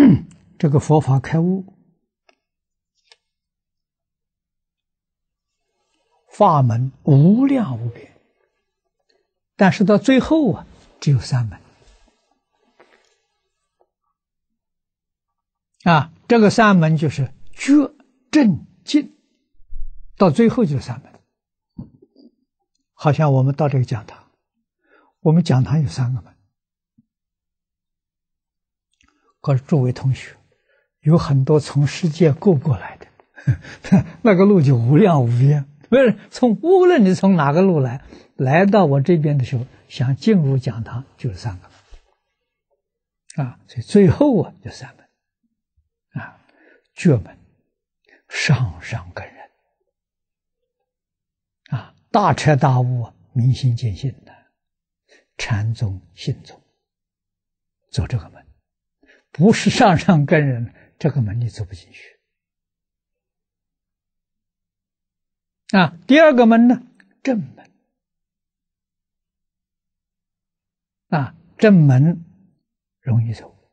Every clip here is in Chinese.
这个佛法开悟，法门无量无边，但是到最后啊，只有3门。这个3门就是觉、正、净，到最后就是3门。好像我们到这个讲堂，我们讲堂有3个门。可是诸位同学，有很多从世界过来的，那个路就无量无边。不是无论你从哪个路来到我这边的时候，想进入讲堂就是3个门。所以最后啊，就3门。觉门上根人，大彻大悟，明心见性的禅宗信宗走这个门，不是上根人，这个门你走不进去。第2个门呢，正门。正门容易走，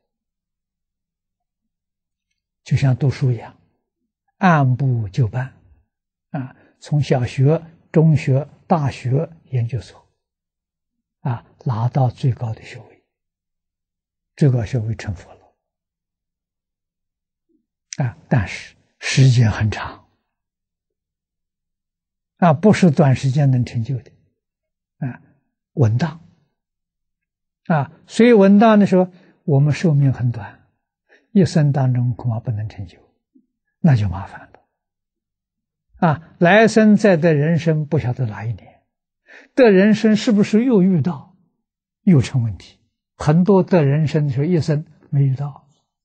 就像读书一样，按部就班。从小学、中学、大学、研究所，拿到最高的学位，最高学位成佛了。但是时间很长，不是短时间能成就的。稳当。所以稳当的时候，我们寿命很短，一生当中恐怕不能成就，那就麻烦了。来生再得人生不晓得哪一年，得人生是不是又遇到，又成问题。很多得人生的时候一生没遇到，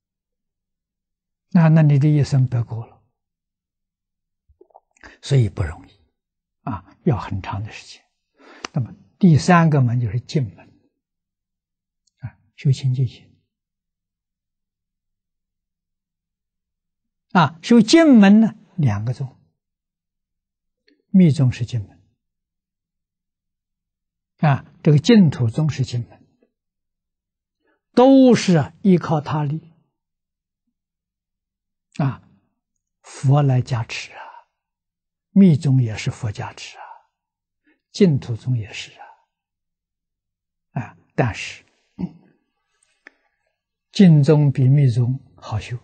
那你的一生白过了。所以不容易要很长的时间。那么第3个门就是净门，修清净心。修净门呢，2个宗，密宗是净门，这个净土宗是净门，都是依靠他力佛来加持密宗也是佛加持净土宗也是但是净宗比密宗好修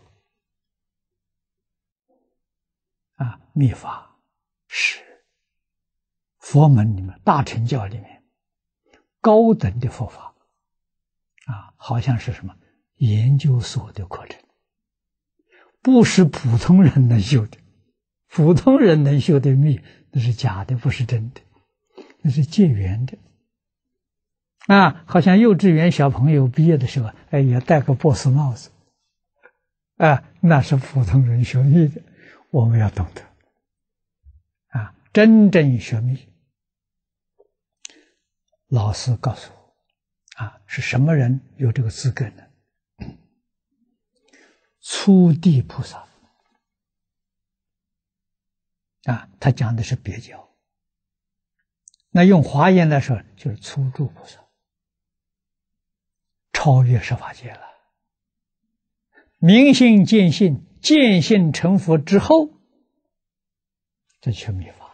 密法是佛门里面大乘教里面高等的佛法好像是什么研究所的课程，不是普通人能修的。普通人能修的密那是假的，不是真的，那是借缘的好像幼稚园小朋友毕业的时候也戴个波斯帽子那是普通人学密的。我们要懂得真正学密，老师告诉我是什么人有这个资格呢？初地菩萨他讲的是别教，那用华严来说就是初住菩萨，超越十法界了。明心见性，见性成佛之后，这就是密法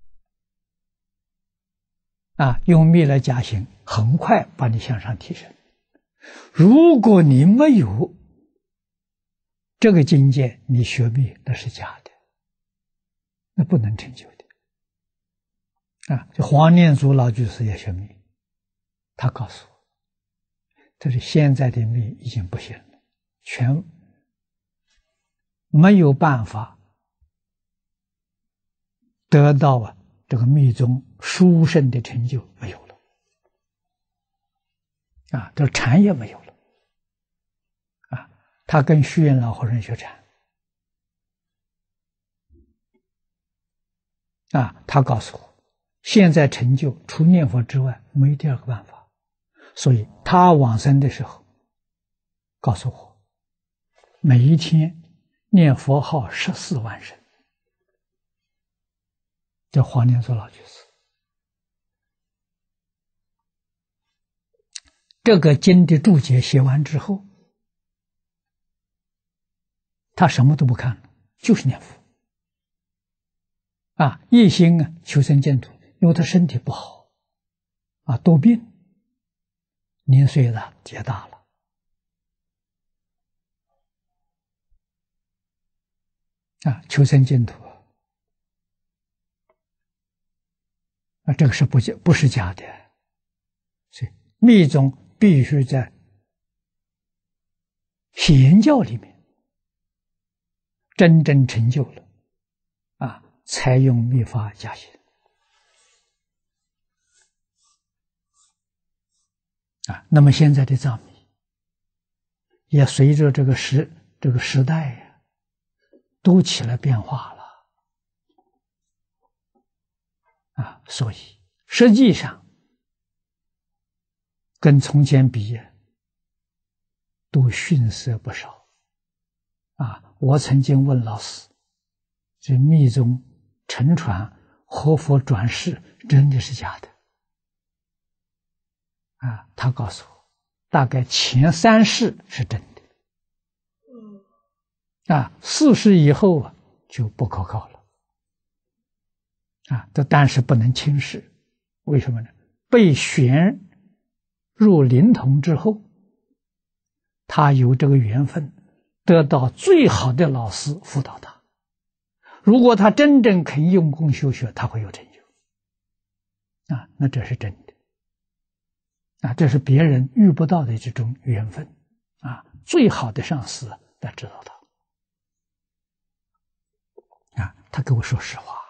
用密来加行，很快把你向上提升。如果你没有这个境界，你学密那是假的，那不能成就的这黄念祖老居士也学密，他告诉我，他说现在的密已经不行了，全没有办法得到这个密宗殊胜的成就，没有了这个禅也没有了他跟虚云老和尚学禅他告诉我，现在成就除念佛之外没第2个办法，所以他往生的时候告诉我，每一天念佛号14万声，叫黄念祖老居士。这个经的注解写完之后， 他什么都不看了，就是念佛啊，一心啊求生净土，因为他身体不好啊，多病，年岁了结大了啊，求生净土啊，这个是不是假的？所以密宗必须在显教里面真正成就了啊，才用密法加行啊。那么现在的藏密也随着这个时代呀，都起了变化了啊，所以实际上跟从前比都逊色不少啊。我曾经问老师，这密宗沉传活佛转世真的是假的啊？他告诉我，大概前3世是真的啊，4世以后啊就不可靠了啊。但是不能轻视，为什么呢？被选入灵童之后，他有这个缘分得到最好的老师辅导他，如果他真正肯用功修学，他会有成就啊，那这是真的啊，这是别人遇不到的这种缘分啊，最好的上师来指导他啊，他跟我说实话